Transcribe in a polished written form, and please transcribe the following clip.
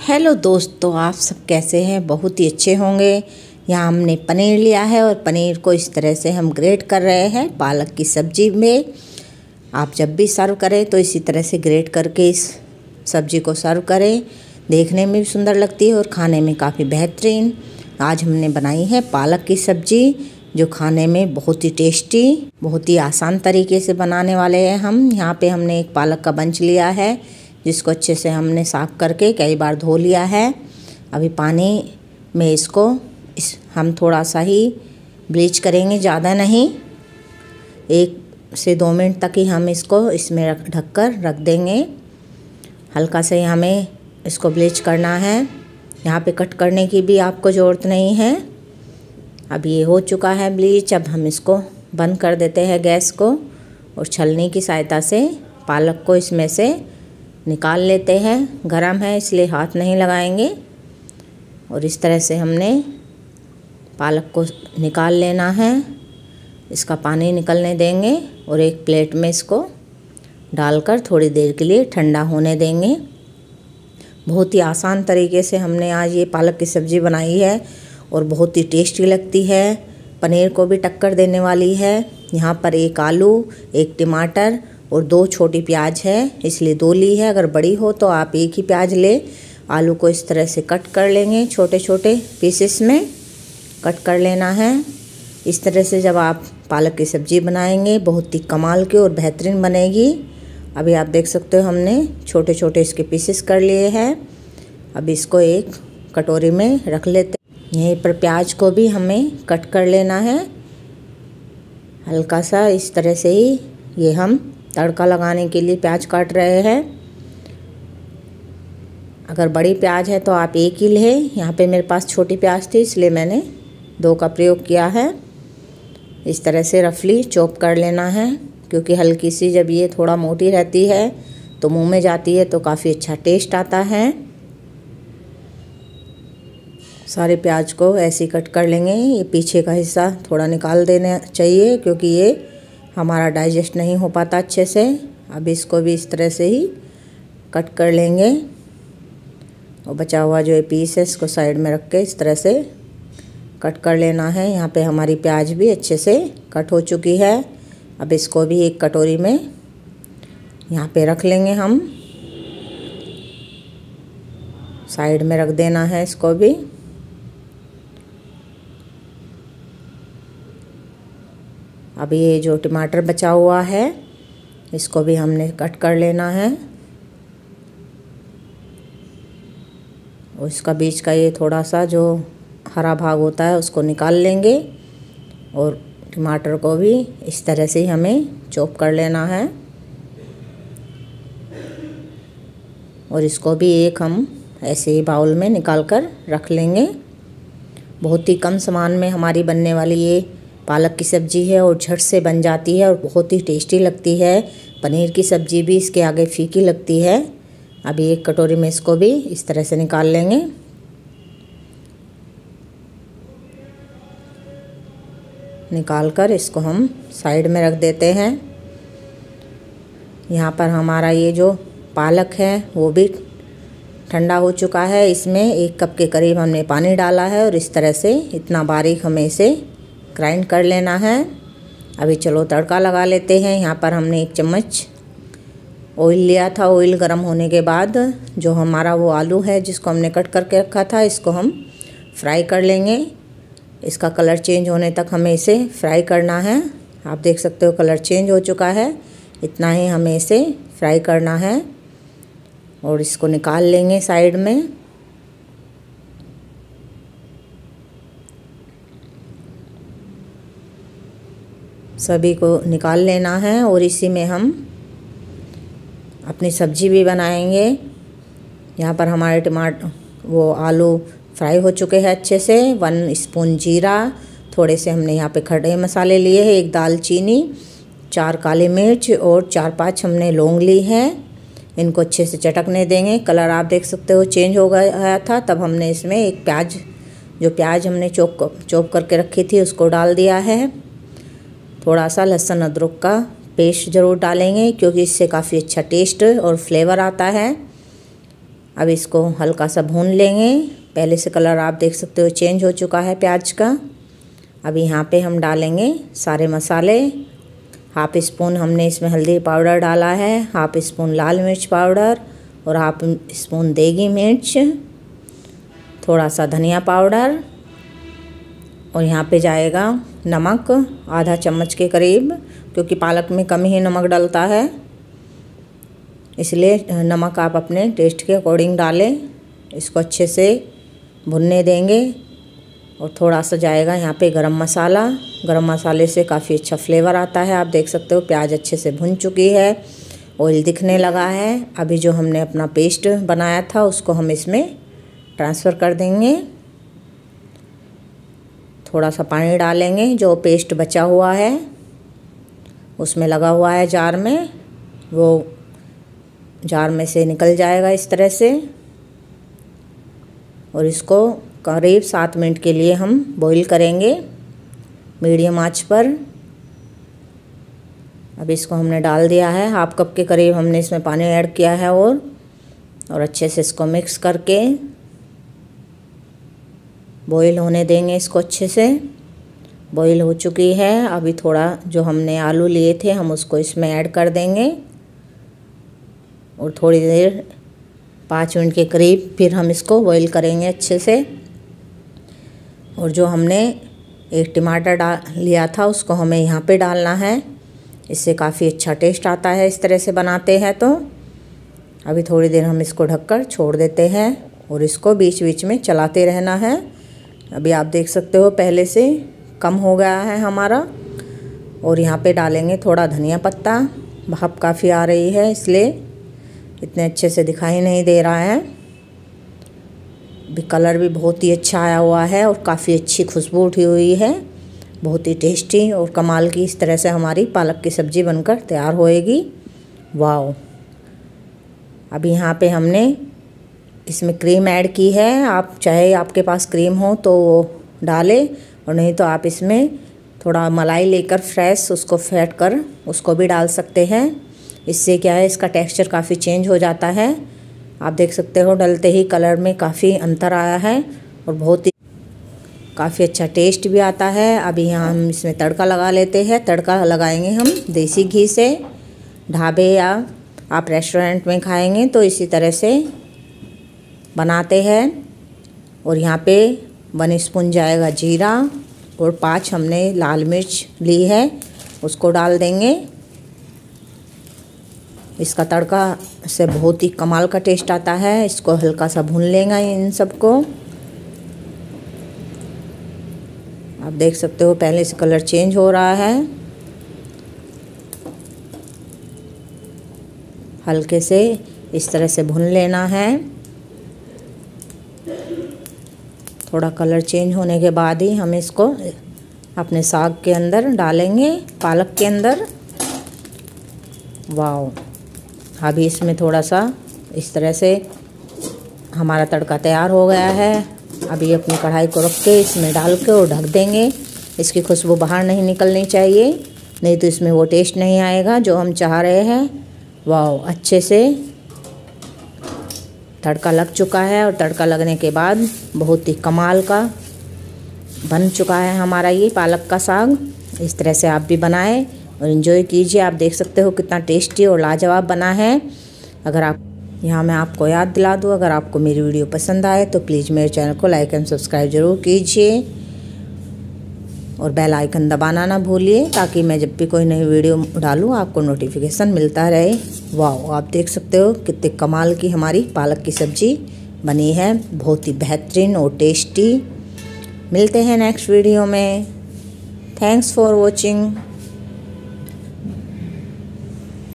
Hello दोस्तों, आप सब कैसे हैं? बहुत ही अच्छे होंगे। यहाँ हमने पनीर लिया है और पनीर को इस तरह से हम ग्रेट कर रहे हैं पालक की सब्ज़ी में। आप जब भी सर्व करें तो इसी तरह से ग्रेट करके इस सब्ज़ी को सर्व करें। देखने में भी सुंदर लगती है और खाने में काफ़ी बेहतरीन। आज हमने बनाई है पालक की सब्ज़ी, जो खाने में बहुत ही टेस्टी, बहुत ही आसान तरीके से बनाने वाले हैं हम। यहाँ पे हमने एक पालक का बंच लिया है, जिसको अच्छे से हमने साफ़ करके कई बार धो लिया है। अभी पानी में इसको हम थोड़ा सा ही ब्लीच करेंगे, ज़्यादा नहीं। 1 से 2 मिनट तक ही हम इसको इसमें ढक कर रख देंगे। हल्का से हमें इसको ब्लीच करना है। यहाँ पे कट करने की भी आपको ज़रूरत नहीं है। अब ये हो चुका है ब्लीच। अब हम इसको बंद कर देते हैं गैस को और छलनी की सहायता से पालक को इसमें से निकाल लेते हैं। गरम है इसलिए हाथ नहीं लगाएंगे। और इस तरह से हमने पालक को निकाल लेना है। इसका पानी निकलने देंगे और एक प्लेट में इसको डालकर थोड़ी देर के लिए ठंडा होने देंगे। बहुत ही आसान तरीके से हमने आज ये पालक की सब्ज़ी बनाई है और बहुत ही टेस्टी लगती है। पनीर को भी टक्कर देने वाली है। यहाँ पर 1 आलू, 1 टमाटर और 2 छोटी प्याज है, इसलिए 2 ली है। अगर बड़ी हो तो आप 1 ही प्याज ले। आलू को इस तरह से कट कर लेंगे, छोटे छोटे पीसेस में कट कर लेना है। इस तरह से जब आप पालक की सब्ज़ी बनाएंगे बहुत ही कमाल की और बेहतरीन बनेगी। अभी आप देख सकते हो हमने छोटे छोटे इसके पीसेस कर लिए हैं। अब इसको एक कटोरी में रख लेते हैं। यहीं पर प्याज को भी हमें कट कर लेना है हल्का सा। इस तरह से ही ये हम तड़का लगाने के लिए प्याज काट रहे हैं। अगर बड़ी प्याज है तो आप 1 ही लें। यहाँ पे मेरे पास छोटी प्याज थी, इसलिए मैंने 2 का प्रयोग किया है। इस तरह से रफली चॉप कर लेना है, क्योंकि हल्की सी जब ये थोड़ा मोटी रहती है तो मुंह में जाती है तो काफ़ी अच्छा टेस्ट आता है। सारे प्याज को ऐसे कट कर लेंगे। ये पीछे का हिस्सा थोड़ा निकाल देना चाहिए, क्योंकि ये हमारा डाइजेस्ट नहीं हो पाता अच्छे से। अब इसको भी इस तरह से ही कट कर लेंगे और बचा हुआ जो ये पीस है इसको साइड में रख के इस तरह से कट कर लेना है। यहाँ पे हमारी प्याज भी अच्छे से कट हो चुकी है। अब इसको भी एक कटोरी में यहाँ पे रख लेंगे हम। साइड में रख देना है इसको भी। अब ये जो टमाटर बचा हुआ है इसको भी हमने कट कर लेना है और इसका बीच का ये थोड़ा सा जो हरा भाग होता है उसको निकाल लेंगे। और टमाटर को भी इस तरह से ही हमें चॉप कर लेना है और इसको भी एक हम ऐसे ही बाउल में निकाल कर रख लेंगे। बहुत ही कम सामान में हमारी बनने वाली ये पालक की सब्ज़ी है और झट से बन जाती है और बहुत ही टेस्टी लगती है। पनीर की सब्ज़ी भी इसके आगे फीकी लगती है। अभी एक कटोरी में इसको भी इस तरह से निकाल लेंगे। निकाल कर इसको हम साइड में रख देते हैं। यहाँ पर हमारा ये जो पालक है वो भी ठंडा हो चुका है। इसमें 1 कप के करीब हमने पानी डाला है और इस तरह से इतना बारीक हमें इसे ग्राइंड कर लेना है। अभी चलो तड़का लगा लेते हैं। यहाँ पर हमने 1 चम्मच ऑयल लिया था। ऑयल गर्म होने के बाद जो हमारा वो आलू है जिसको हमने कट करके रखा था, इसको हम फ्राई कर लेंगे। इसका कलर चेंज होने तक हमें इसे फ्राई करना है। आप देख सकते हो कलर चेंज हो चुका है। इतना ही हमें इसे फ्राई करना है और इसको निकाल लेंगे साइड में। सभी को निकाल लेना है और इसी में हम अपनी सब्ज़ी भी बनाएंगे। यहाँ पर हमारे टमाटर वो आलू फ्राई हो चुके हैं अच्छे से। 1 स्पून जीरा, थोड़े से हमने यहाँ पे खड़े मसाले लिए हैं, 1 दालचीनी, 4 काली मिर्च और 4-5 हमने लौंग ली हैं। इनको अच्छे से चटकने देंगे। कलर आप देख सकते हो चेंज हो गया था। तब हमने इसमें एक प्याज हमने चॉप करके रखी थी उसको डाल दिया है। थोड़ा सा लहसुन अदरक का पेस्ट ज़रूर डालेंगे, क्योंकि इससे काफ़ी अच्छा टेस्ट और फ्लेवर आता है। अब इसको हल्का सा भून लेंगे। पहले से कलर आप देख सकते हो चेंज हो चुका है प्याज का। अब यहाँ पे हम डालेंगे सारे मसाले। हाफ स्पून हमने इसमें हल्दी पाउडर डाला है, हाफ स्पून लाल मिर्च पाउडर और हाफ स्पून देगी मिर्च, थोड़ा सा धनिया पाउडर और यहाँ पे जाएगा नमक आधा चम्मच के करीब, क्योंकि पालक में कम ही नमक डलता है, इसलिए नमक आप अपने टेस्ट के अकॉर्डिंग डालें। इसको अच्छे से भुनने देंगे। और थोड़ा सा जाएगा यहाँ पे गरम मसाला। गरम मसाले से काफ़ी अच्छा फ्लेवर आता है। आप देख सकते हो प्याज अच्छे से भुन चुकी है, ऑयल दिखने लगा है। अभी जो हमने अपना पेस्ट बनाया था उसको हम इसमें ट्रांसफ़र कर देंगे। थोड़ा सा पानी डालेंगे, जो पेस्ट बचा हुआ है उसमें लगा हुआ है जार में, वो जार में से निकल जाएगा इस तरह से। और इसको करीब 7 मिनट के लिए हम बॉईल करेंगे मीडियम आंच पर। अब इसको हमने डाल दिया है, हाफ कप के करीब हमने इसमें पानी ऐड किया है और अच्छे से इसको मिक्स करके बॉईल होने देंगे इसको अच्छे से। बॉईल हो चुकी है। अभी थोड़ा जो हमने आलू लिए थे हम उसको इसमें ऐड कर देंगे और थोड़ी देर 5 मिनट के करीब फिर हम इसको बॉईल करेंगे अच्छे से। और जो हमने एक टमाटर लिया था उसको हमें यहाँ पे डालना है, इससे काफ़ी अच्छा टेस्ट आता है इस तरह से बनाते हैं। तो अभी थोड़ी देर हम इसको ढककर छोड़ देते हैं और इसको बीच बीच में चलाते रहना है। अभी आप देख सकते हो पहले से कम हो गया है हमारा। और यहाँ पे डालेंगे थोड़ा धनिया पत्ता। भाप काफ़ी आ रही है इसलिए इतने अच्छे से दिखाई नहीं दे रहा है। भी कलर भी बहुत ही अच्छा आया हुआ है और काफ़ी अच्छी खुशबू उठी हुई है, बहुत ही टेस्टी और कमाल की। इस तरह से हमारी पालक की सब्ज़ी बनकर तैयार होएगी। वाओ। अभी यहाँ पे हमने इसमें क्रीम ऐड की है। आप चाहे आपके पास क्रीम हो तो वो डालें और नहीं तो आप इसमें थोड़ा मलाई लेकर फ्रेश उसको फेंट कर उसको भी डाल सकते हैं। इससे क्या है इसका टेक्सचर काफ़ी चेंज हो जाता है। आप देख सकते हो डलते ही कलर में काफ़ी अंतर आया है और बहुत ही काफ़ी अच्छा टेस्ट भी आता है। अभी यहाँ हम इसमें तड़का लगा लेते हैं। तड़का लगाएंगे हम देसी घी से। ढाबे या आप रेस्टोरेंट में खाएंगे तो इसी तरह से बनाते हैं। और यहाँ पे 1 स्पून जाएगा जीरा और 5 हमने लाल मिर्च ली है, उसको डाल देंगे। इसका तड़का से बहुत ही कमाल का टेस्ट आता है। इसको हल्का सा भून लेंगे इन सबको। आप देख सकते हो पहले से कलर चेंज हो रहा है। हल्के से इस तरह से भून लेना है। थोड़ा कलर चेंज होने के बाद ही हम इसको अपने साग के अंदर डालेंगे, पालक के अंदर। वाओ। अभी इसमें थोड़ा सा इस तरह से हमारा तड़का तैयार हो गया है। अभी अपनी कढ़ाई को रख के इसमें डाल के और ढक देंगे। इसकी खुशबू बाहर नहीं निकलनी चाहिए, नहीं तो इसमें वो टेस्ट नहीं आएगा जो हम चाह रहे हैं। वाह, अच्छे से तड़का लग चुका है और तड़का लगने के बाद बहुत ही कमाल का बन चुका है हमारा ये पालक का साग। इस तरह से आप भी बनाएं और एंजॉय कीजिए। आप देख सकते हो कितना टेस्टी और लाजवाब बना है। अगर आप यहाँ मैं आपको याद दिला दूँ, अगर आपको मेरी वीडियो पसंद आए तो प्लीज़ मेरे चैनल को लाइक एंड सब्सक्राइब ज़रूर कीजिए और बेल आइकन दबाना ना भूलिए, ताकि मैं जब भी कोई नई वीडियो डालूँ आपको नोटिफिकेशन मिलता रहे। वाह, आप देख सकते हो कितने कमाल की हमारी पालक की सब्ज़ी बनी है, बहुत ही बेहतरीन और टेस्टी। मिलते हैं नेक्स्ट वीडियो में। Thanks for watching.